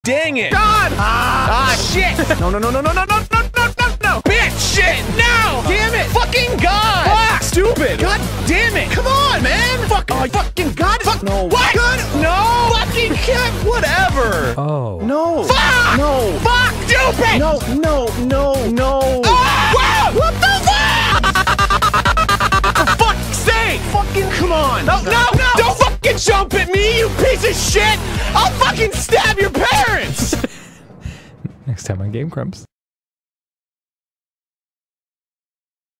dang it. God! Shit. No. Bitch, shit, no. Damn it! Fucking God. Fuck. Stupid. God damn it! Come on, man! Fuck! Fucking God! Fuck! No. What? God! No. Fucking God! Whatever! Oh. No! Fuck. No! Fuck, stupid. No! Ah! What the fuck? For fuck's sake! Fucking come on! No! Don't fucking jump at me, you piece of shit. I'll fucking stab your parents. Next time on Game Grumps.